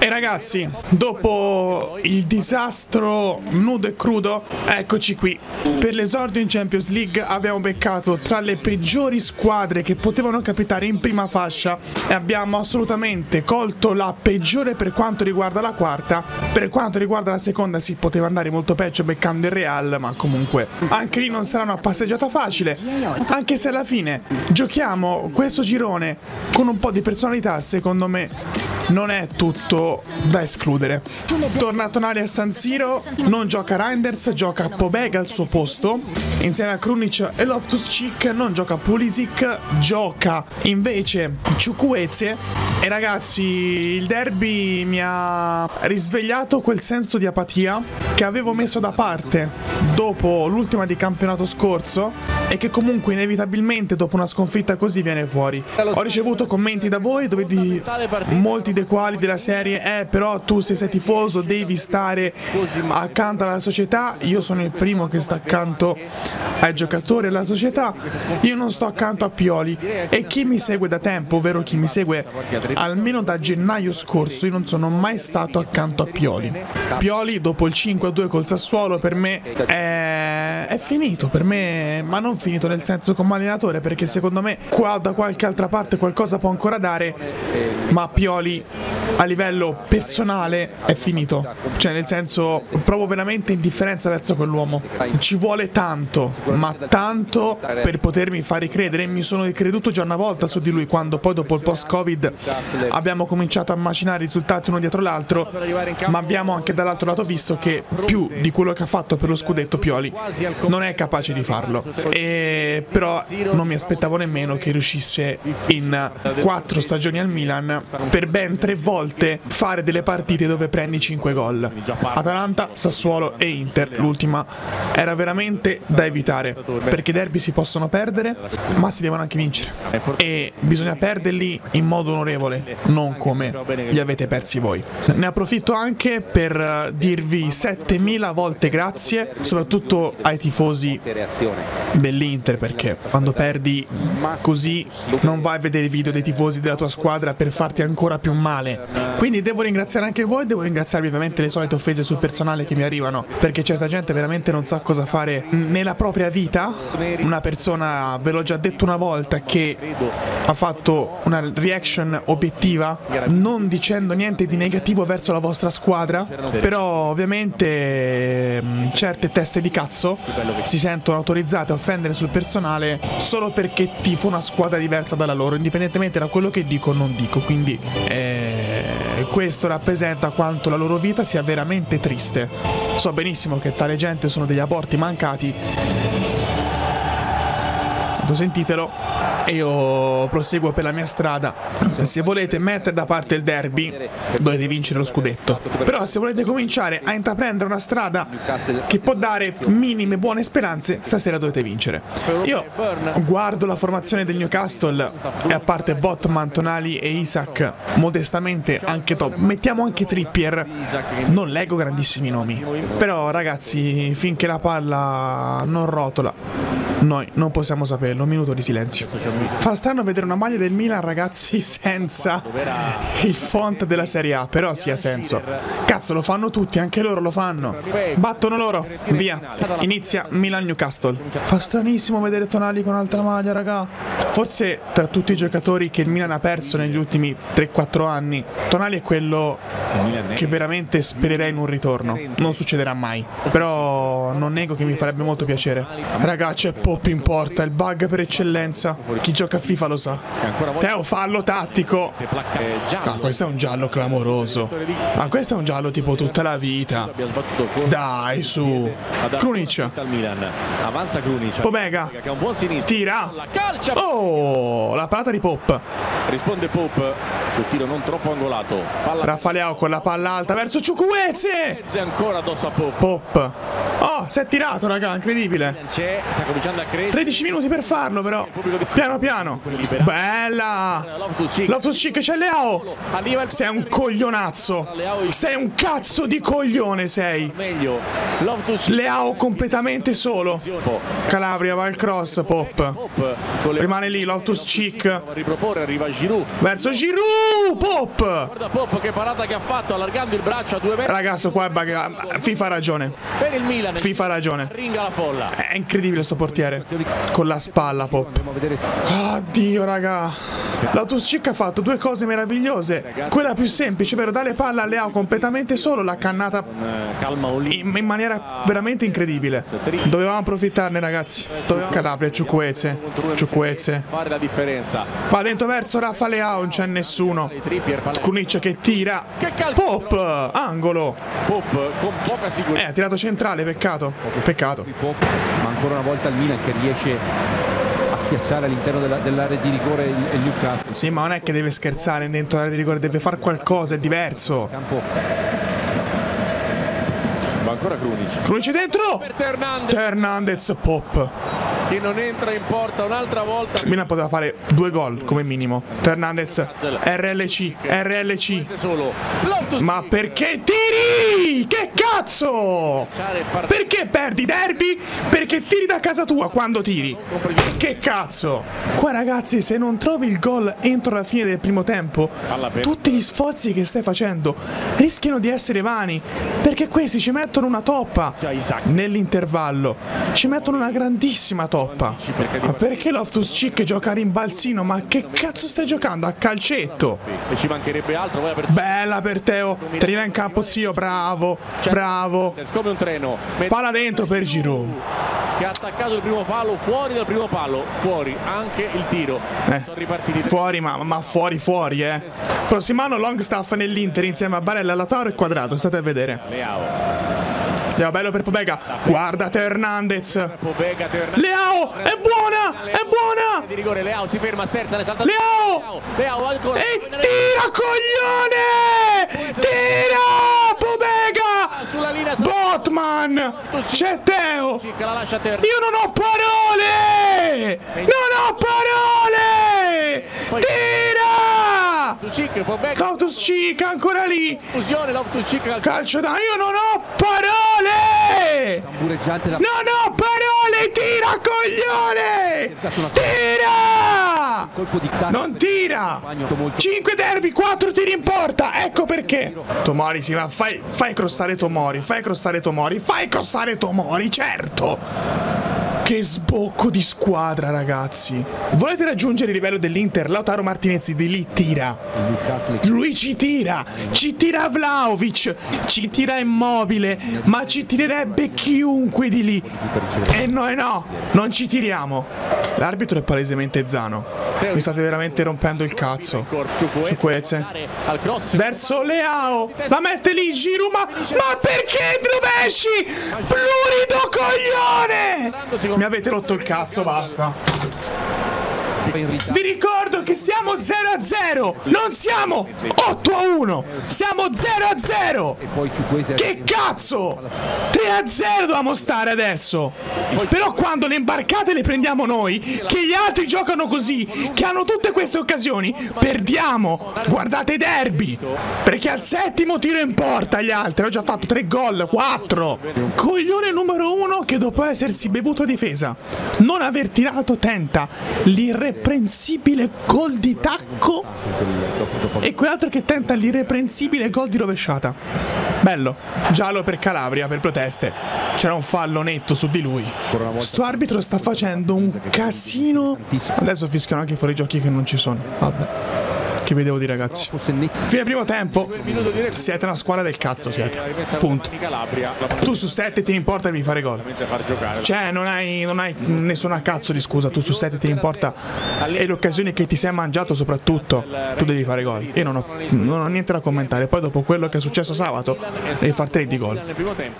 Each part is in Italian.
E ragazzi, dopo il disastro nudo e crudo, eccoci qui. Per l'esordio in Champions League abbiamo beccato tra le peggiori squadre che potevano capitare in prima fascia e abbiamo assolutamente colto la peggiore per quanto riguarda la quarta. Per quanto riguarda la seconda si poteva andare molto peggio beccando il Real, ma comunque anche lì non sarà una passeggiata facile, anche se alla fine giochiamo questo girone con un po' di personalità. Secondo me non è tutto da escludere. Torna Tonali a San Siro, non gioca Reinders, gioca Pobega al suo posto insieme a Krunic e Loftus-Cheek, non gioca Pulisic, gioca invece Chukwueze. E ragazzi, il derby mi ha risvegliato quel senso di apatia che avevo messo da parte dopo l'ultima di campionato scorso e che comunque inevitabilmente dopo una sconfitta così viene fuori. Ho ricevuto commenti da voi molti dei quali della serie però tu se sei tifoso devi stare accanto alla società. Io sono il primo che sta accanto ai giocatori e alla società, io non sto accanto a Pioli, e chi mi segue da tempo, ovvero chi mi segue almeno da gennaio scorso, io non sono mai stato accanto a Pioli. Pioli dopo il 5-2 col Sassuolo per me è finito, per me, ma non finito nel senso come allenatore, perché secondo me qua da qualche altra parte qualcosa può ancora dare, ma Pioli a livello personale è finito, cioè nel senso provo veramente indifferenza verso quell'uomo. Ci vuole tanto, ma tanto per potermi far ricredere. Mi sono ricreduto già una volta su di lui quando poi dopo il post-Covid abbiamo cominciato a macinare risultati uno dietro l'altro, ma abbiamo anche dall'altro lato visto che più di quello che ha fatto per lo scudetto Pioli non è capace di farlo, e però non mi aspettavo nemmeno che riuscisse in 4 stagioni al Milan per ben 3 volte fare delle partite dove prendi 5 gol. Atalanta, Sassuolo e Inter, l'ultima era veramente da evitare, perché i derby si possono perdere ma si devono anche vincere, e bisogna perderli in modo onorevole, non come li avete persi voi. Ne approfitto anche per dirvi 7000 volte grazie, soprattutto ai tifosi dell'Inter, perché quando perdi così non vai a vedere i video dei tifosi della tua squadra per farti ancora più male. Quindi devo ringraziare anche voi, devo ringraziarvi ovviamente le solite offese sul personale che mi arrivano, perché certa gente veramente non sa cosa fare nella propria vita. Una persona, ve l'ho già detto una volta, che ha fatto una reaction obiettiva non dicendo niente di negativo verso la vostra squadra, però ovviamente certe teste di cazzo si sentono autorizzate a offendere sul personale solo perché tifo una squadra diversa dalla loro, indipendentemente da quello che dico o non dico. Quindi questo rappresenta quanto la loro vita sia veramente triste. So benissimo che tale gente sono degli aborti mancati, sentitelo, e io proseguo per la mia strada. Se volete mettere da parte il derby dovete vincere lo scudetto, però se volete cominciare a intraprendere una strada che può dare minime buone speranze, stasera dovete vincere. Io guardo la formazione del Newcastle e a parte Botman, Tonali e Isak, modestamente anche top, mettiamo anche Trippier, non leggo grandissimi nomi, però ragazzi, finché la palla non rotola noi non possiamo saperlo. Un minuto di silenzio. Fa strano vedere una maglia del Milan, ragazzi, senza il font della Serie A, però sì, ha senso. Cazzo, lo fanno tutti, anche loro lo fanno. Battono loro, via. Inizia Milan-Newcastle. Fa stranissimo vedere Tonali con altra maglia, raga. Forse tra tutti i giocatori che il Milan ha perso negli ultimi 3-4 anni, Tonali è quello che veramente spererei in un ritorno. Non succederà mai, però non nego che mi farebbe molto piacere. Raga, c'è Pop in porta, il bug per eccellenza. Chi gioca a FIFA lo sa. Teo, fallo tattico. Ah, questo è un giallo clamoroso. Ma questo è un giallo tipo tutta la vita. Dai, su. Krunic. Pobega. Tira. Oh, la parata di Pop. Risponde Pop sul tiro non troppo angolato. Rafaleao con la palla alta verso Chukwueze. Ancora addosso a Pop. Pop. Oh, Oh, si è tirato, raga, incredibile. Sta cominciando a crescere. 13 minuti per farlo, però. Piano piano. Bella. Loftus-Cheek, c'è Leao. Sei un coglionazzo. Sei un cazzo di coglione, sei. Leao completamente solo. Calabria va al cross, Pop. Rimane lì, Loftus-Cheek. Riproporre, arriva Giroud. Verso Giroud, Pop. Guarda Pop che parata che ha fatto, allargando il braccio a 2 metri. Raga, sto qua è FIFA ha ragione. Per il Milan. FIFA ha ragione. Ringa la folla. È incredibile sto portiere. Con la spalla, Pop. Oddio, raga. Loftus-Cheek ha fatto due cose meravigliose. Quella più semplice, ovvero dare palla a Leao completamente solo, l'ha cannata in maniera veramente incredibile. Dovevamo approfittarne, ragazzi. Calabria, Ciukwueze. Fare la differenza. Va dentro verso Rafa Leao, non c'è nessuno. Krunic che tira. Pop, angolo. Pop con poca sicurezza. Ha tirato centrale, peccato. Ma ancora una volta il Milan che riesce a schiacciare all'interno dell'area di rigore il Newcastle. Sì, ma non è che deve scherzare dentro l'area di rigore, deve fare qualcosa, è diverso. Ma ancora Krunic dentro. Hernandez, Pop. Che non entra in porta un'altra volta. Milan poteva fare 2 gol come minimo. Hernandez, RLC. Ma perché tiri? Che cazzo? Perché perdi derby? Perché tiri da casa tua quando tiri. Che cazzo? Qua, ragazzi, se non trovi il gol entro la fine del primo tempo, tutti gli sforzi che stai facendo rischiano di essere vani, perché questi ci mettono una toppa nell'intervallo. Ci mettono una grandissima toppa. Ma perché Loftus-Cheek gioca a rimbalzino? Ma che cazzo stai giocando? A calcetto? E ci mancherebbe altro. Bella per Teo. Trina in campo, zio. Bravo. Come un treno. Palla dentro per Giroud. Che ha attaccato il primo palo, fuori dal primo palo. Fuori anche il tiro. Sono ripartiti. Fuori, ma fuori, Prossimo anno Longstaff nell'Inter insieme a Barella, Lautaro e Quadrato. State a vedere. Leao, bello per Pobega. Guardate Hernandez. Leao, è buona. Di rigore, Leao si ferma, sterza, ne salta. Leao ancora. E tira, coglione! Tira, Pobega! Sulla linea Botman! C'è Teo! Io non ho parole! Tira! Loftus-Cheek ancora lì! Calcio da... Io non ho parole! Tira, coglione! Tira! Non tira! 5 derby, 4 tiri in porta! Ecco perché! Tomori, sì, ma fai crossare Tomori, certo! Che sbocco di squadra, ragazzi. Volete raggiungere il livello dell'Inter? Lautaro Martinez di lì tira. Lui ci tira Vlahovic, ci tira Immobile, ma ci tirerebbe chiunque di lì. E noi no, non ci tiriamo. L'arbitro è palesemente Zano. Mi state veramente rompendo il cazzo. Ciukwueze verso Leao. La mette lì Giroud, ma perché rovesci? Plurido coglione! Mi avete rotto il cazzo, basta. Vi ricordo che stiamo 0-0, non siamo 8-1, siamo 0-0. Che cazzo? 3-0 dobbiamo stare adesso. Però quando le imbarcate le prendiamo noi, che gli altri giocano così, che hanno tutte queste occasioni, perdiamo. Guardate i derby, perché al settimo tiro in porta gli altri. Ho già fatto 3 gol, 4. Coglione numero 1 che dopo essersi bevuto a difesa, non aver tirato tenta l'irreprensibile gol di tacco, e quell'altro che tenta l'irreprensibile gol di rovesciata. Bello. Giallo per Calabria per proteste. C'era un fallo netto su di lui. Sto arbitro sta facendo un casino. Adesso fischiano anche i fuorigiochi che non ci sono. Vabbè, che vi devo dire, ragazzi? Fine primo tempo. Siete una squadra del cazzo, siete. Punto. Tu su 7 ti importa di fare gol. Cioè, non hai nessuna cazzo di scusa. Tu su 7 ti importa. E le occasioni che ti sei mangiato soprattutto, tu devi fare gol. Io non ho niente da commentare. Poi dopo quello che è successo sabato, devi fare 3 di gol.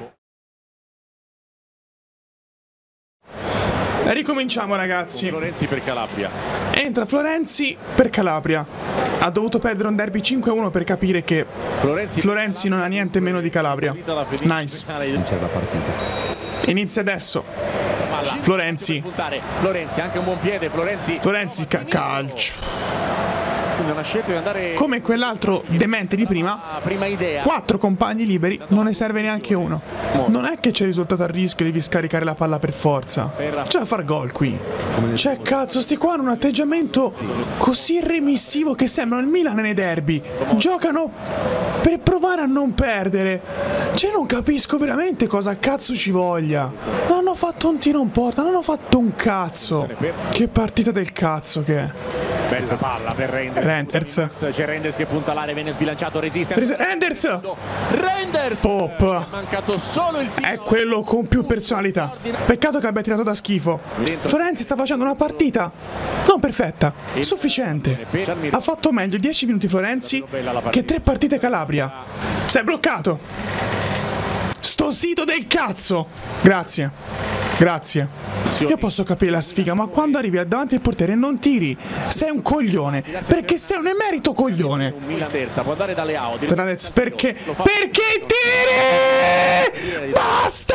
E ricominciamo, ragazzi. Florenzi per Calabria. Entra Florenzi per Calabria. Ha dovuto perdere un derby 5-1 per capire che Florenzi non ha niente meno di Calabria. Nice. Inizia adesso. Florenzi. Florenzi, anche un buon piede. Florenzi Calcio. Quindi una scelta di andare come quell'altro demente di prima. 4 compagni liberi, non ne serve neanche uno. Non è che c'è risultato a rischio, devi scaricare la palla per forza. C'è da far gol qui. Cioè cazzo, sti qua hanno un atteggiamento così remissivo che sembrano il Milan nei derby. Giocano per provare a non perdere. Cioè non capisco veramente cosa cazzo ci voglia. Non hanno fatto un tiro in porta, non hanno fatto un cazzo. Che partita del cazzo che è. Bella palla per Reinders. C'è Reinders che punta l'area, viene sbilanciato, resiste. Reinders! Pop! Mancato solo il tiro. È quello con più personalità. Peccato che abbia tirato da schifo. Florenzi sta facendo una partita non perfetta, sufficiente. Ha fatto meglio 10 minuti Florenzi che 3 partite Calabria. Sei bloccato. Sto sito del cazzo. Grazie. Io posso capire la sfiga, ma quando arrivi davanti al portiere non tiri. Sei un coglione. Perché sei un emerito coglione. Può andare da Leao. Perché tiri? Basta!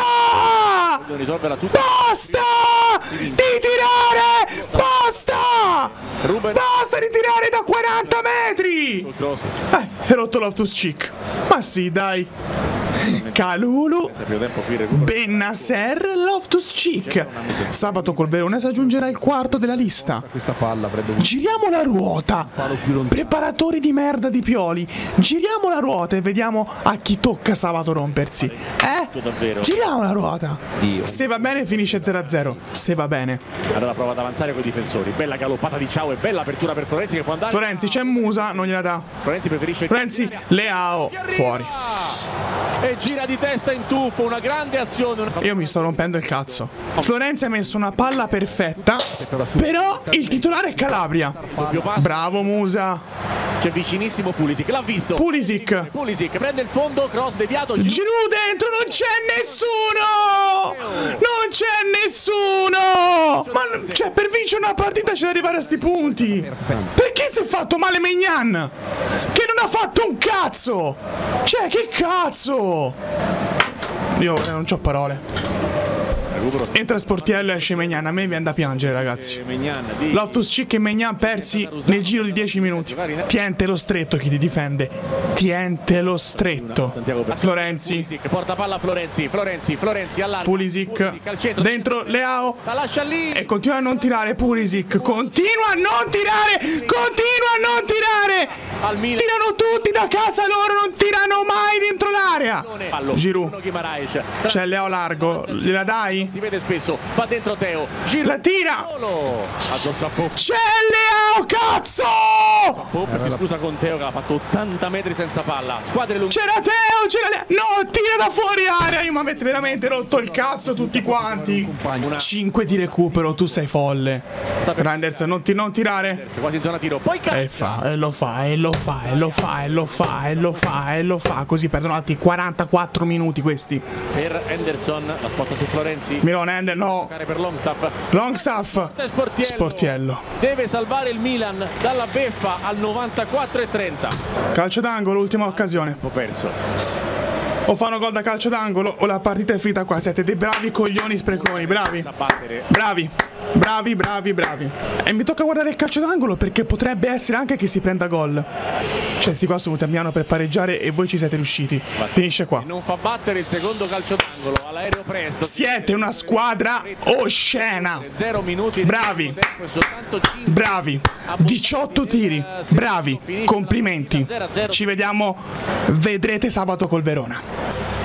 Basta! Di tirare! Basta! Basta di tirare da 40 metri! Hai rotto Loftus-Cheek. Ma sì, dai. Calulu, Bennacer, Loftus-Cheek. Sabato col Verona si aggiungerà il quarto della lista. Giriamo la ruota. Preparatori di merda di Pioli. Giriamo la ruota e vediamo a chi tocca sabato rompersi. Giriamo la ruota. Se va bene finisce 0-0. Se va bene. Allora prova ad avanzare con i difensori. Bella galoppata di Ciao e bella apertura per Florenzi che può andare. Florenzi c'è Musa, non gliela dà. Florenzi preferisce Leao fuori. E gira di testa in tuffo, una grande azione. Io mi sto rompendo il cazzo. Florenzi ha messo una palla perfetta, però il titolare è Calabria. Bravo Musa. C'è vicinissimo Pulisic, l'ha visto. Pulisic prende il fondo, cross deviato. Giroud dentro, non c'è nessuno. Non c'è nessuno. Ma cioè per vincere una partita c'è da arrivare a sti punti. Perché si è fatto male Maignan? Che non ha fatto un cazzo. Cioè che cazzo. Io non c'ho parole. Entra Sportiello e esce Maignan. A me viene da piangere, ragazzi. Loftus-Cheek e Maignan persi nel giro di 10 minuti. Tiente lo stretto chi ti difende. Tiente lo stretto. Florenzi. Porta palla Florenzi all'alto. Pulisic dentro Leao. La lascia lì. E continua a non tirare Pulisic. Continua a non tirare. Tirano tutti da casa loro. Non tirano mai dentro l'area. Giroud. C'è Leao largo. Gliela dai? Si vede spesso, va dentro Teo, la tira! C'è Leao, cazzo! Pop si scusa con Teo che ha fatto 80 metri senza palla. Squadre lunghe. C'era Teo, c'era Leao. No, tira da fuori area. Io mi avete veramente rotto il cazzo tutti quanti. 5 di recupero, tu sei folle. Reinders, non tirare. Quasi in zona tiro. Poi lo fa. Così perdono altri 44 minuti questi. Per Henderson, la sposta su Florenzi. Milan Ender, no. Per Longstaff. Sportiello. Deve salvare il Milan dalla beffa al 94,30. Calcio d'angolo, ultima occasione. Ho perso. O fanno gol da calcio d'angolo o la partita è finita qua. Siete dei bravi coglioni spreconi. Bravi. E mi tocca guardare il calcio d'angolo perché potrebbe essere anche che si prenda gol. Cioè sti qua sono venuti a Milano per pareggiare e voi ci siete riusciti. Finisce qua. Non fa battere il secondo calcio d'angolo all'aereo presto. Siete una squadra oscena. 0 minuti. Bravi. 18 tiri. Bravi. Complimenti. Ci vediamo. Vedrete sabato col Verona.